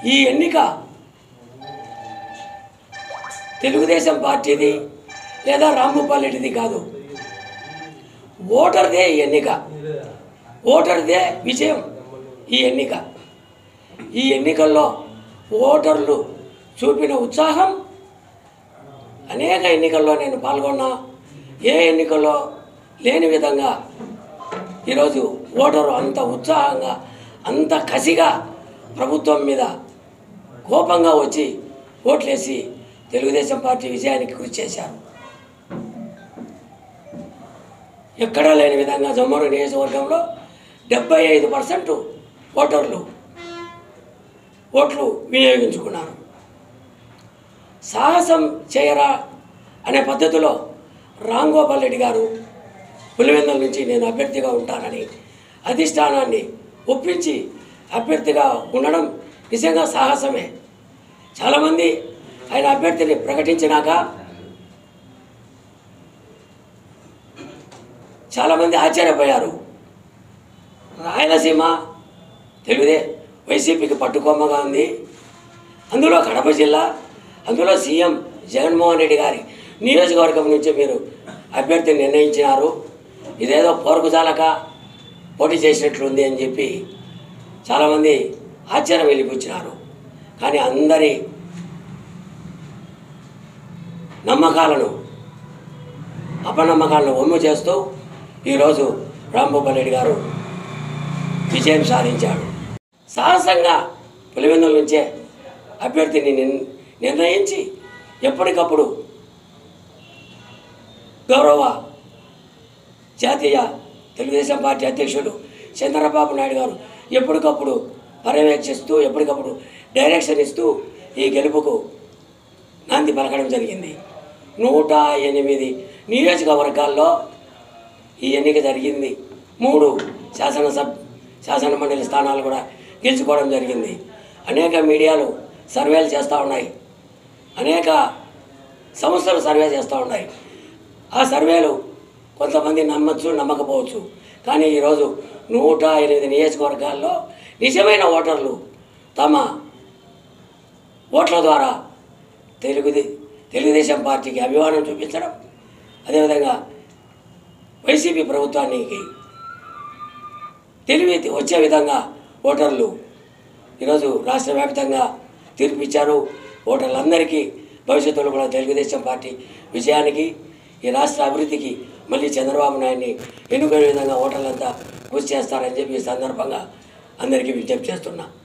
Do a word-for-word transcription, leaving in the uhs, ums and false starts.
ఈ ఎన్నిక తెలుగుదేశం పార్టీది లేదా రాంభూపాల్ కాదు, ఓటర్దే ఈ ఎన్నిక, ఓటర్దే విజయం ఈ ఎన్నిక. ఈ ఎన్నికల్లో ఓటర్లు చూపిన ఉత్సాహం అనేక ఎన్నికల్లో నేను పాల్గొన్నా, ఏ ఎన్నికల్లో లేని విధంగా ఈరోజు ఓటరు అంత ఉత్సాహంగా అంత కసిగా ప్రభుత్వం మీద కోపంగా వచ్చి ఓట్లేసి తెలుగుదేశం పార్టీ విజయానికి కృషి చేశారు. ఎక్కడా లేని విధంగా జమ్మూరు నియోజకవర్గంలో డెబ్బై ఐదు పర్సెంట్ ఓటర్లు ఓట్లు వినియోగించుకున్నారు. సాహసం చేయరా అనే పద్ధతిలో రామ్ గోపాల్ రెడ్డి గారు పులివెందుల నుంచి నేను అభ్యర్థిగా ఉంటానని అధిష్టానాన్ని ఒప్పించి అభ్యర్థిగా ఉండడం నిజంగా సాహసమే. చాలామంది ఆయన అభ్యర్థిని ప్రకటించినాక చాలామంది ఆశ్చర్యపోయారు. రాయలసీమ తెలుగుదే వైసీపీకి పట్టుకొమ్మగా ఉంది, అందులో కడప జిల్లా, అందులో సీఎం జగన్మోహన్ రెడ్డి గారి నియోజకవర్గం నుంచి మీరు అభ్యర్థిని నిర్ణయించినారు, ఇదేదో పోరుకుజాలక పోటీ చేసినట్లుంది అని చెప్పి చాలామంది ఆశ్చర్యం వెళ్ళిపుచ్చినారు. కానీ అందరి నమ్మకాలను అపనమ్మకాలను ఒమ్ము చేస్తూ ఈరోజు రాంభూపాల్ రెడ్డి గారు విజయం సాధించాడు. సాహసంగా పులివెందుల నుంచే అభ్యర్థిని నిర్ణయించి ఎప్పటికప్పుడు గౌరవ జాతీయ తెలుగుదేశం పార్టీ అధ్యక్షుడు చంద్రబాబు నాయుడు గారు ఎప్పటికప్పుడు పర్యవేక్షిస్తూ ఎప్పటికప్పుడు డైరెక్షన్ ఇస్తూ ఈ గెలుపుకు నాంది పలకడం జరిగింది. నూట ఎనిమిది నియోజకవర్గాల్లో ఈ ఎన్నిక జరిగింది. మూడు శాసనసభ శాసన మండలి స్థానాలు కూడా గెలుచుకోవడం జరిగింది. అనేక మీడియాలు సర్వేలు చేస్తూ ఉన్నాయి, అనేక సంస్థలు సర్వే చేస్తూ ఉన్నాయి. ఆ సర్వేలు కొంతమంది నమ్మచ్చు నమ్మకపోవచ్చు, కానీ ఈరోజు నూట ఎనిమిది నియోజకవర్గాల్లో నిజమైన ఓటర్లు తమ ఓట్ల ద్వారా తెలుగుది తెలుగుదేశం పార్టీకి అభిమానం చూపించడం, అదేవిధంగా వైసీపీ ప్రభుత్వానికి తెలివి వచ్చే విధంగా ఓటర్లు ఈరోజు రాష్ట్ర వ్యాప్తంగా తీర్పిచ్చారు. ఓటర్లందరికీ భవిష్యత్తులో కూడా తెలుగుదేశం పార్టీ విజయానికి, ఈ రాష్ట్ర అభివృద్ధికి మళ్ళీ చంద్రబాబు నాయుడిని ఎన్నుకునే విధంగా ఓటర్లంతా కృషి చేస్తారని చెప్పి ఈ సందర్భంగా అందరికీ విజ్ఞప్తి చేస్తున్నా.